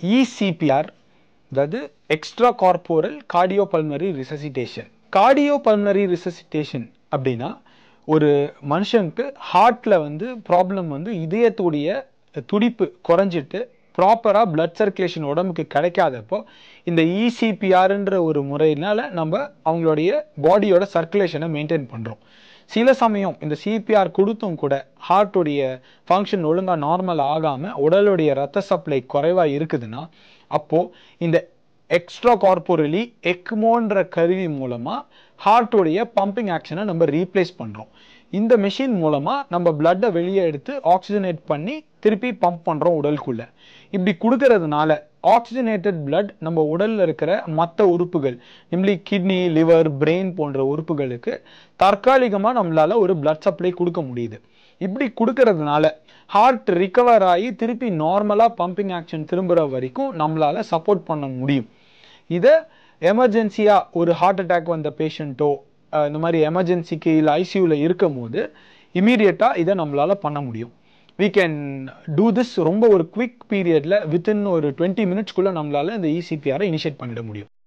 ECPR, அதாவது extra corporeal cardiopulmonary resuscitation. Cardiopulmonary resuscitation அப்படின்னா ஒரு மனுஷனுக்கு ஹார்ட்டில் வந்து ப்ராப்ளம் வந்து இதயத்துடைய துடிப்பு குறைஞ்சிட்டு ப்ராப்பராக பிளட் சர்க்குலேஷன் உடம்புக்கு கிடைக்காதப்போ இந்த ECPRன்ற ஒரு முறையினால நம்ம அவங்களுடைய பாடியோட சர்க்குலேஷனை மெயின்டைன் பண்ணுறோம். சில சமயம் இந்த CPR கொடுத்தும் கூட ஹார்ட்டுடைய ஃபங்க்ஷன் ஒழுங்காக நார்மல் ஆகாமல் உடலுடைய ரத்த சப்ளை குறைவாக இருக்குதுன்னா அப்போது இந்த எக்ஸ்ட்ரா கார்போரலி எக்மோன்ற கருவி மூலமாக ஹார்ட்டுடைய பம்பிங் ஆக்ஷனை நம்ம ரீப்ளேஸ் பண்ணுறோம். இந்த மெஷின் மூலமாக நம்ம பிளட்டை வெளியே எடுத்து ஆக்சிஜனேட் பண்ணி திருப்பி பம்ப் பண்ணுறோம் உடலுக்குள்ளே. இப்படி கொடுக்கறதுனால ஆக்சிஜனேட்டட் பிளட் நம்ம உடலில் இருக்கிற மற்ற உறுப்புகள் நிம்லி கிட்னி, லிவர், பிரெயின் போன்ற உறுப்புகளுக்கு தற்காலிகமாக நம்மளால் ஒரு பிளட் சப்ளை கொடுக்க முடியுது. இப்படி கொடுக்கறதுனால ஹார்ட் ரிகவர் ஆகி திருப்பி நார்மலாக பம்பிங் ஆக்ஷன் திரும்புகிற வரைக்கும் நம்மளால் சப்போர்ட் பண்ண முடியும். இதை எமர்ஜென்சியாக ஒரு ஹார்ட் அட்டாக் வந்த பேஷண்ட்டோ இந்த மாதிரி எமர்ஜென்சிக்கு இல்லை ஐசியூவில் இருக்கும் போது இமீடியட்டாக இதை நம்மளால் பண்ண முடியும். we can do this ரொம்ப ஒரு குவிக் பீரியடில் வித்தின் ஒரு 20 மினிட்ஸ்க்குள்ளே நம்மளால் இந்த ECPR இனிஷியேட் பண்ணிட முடியும்.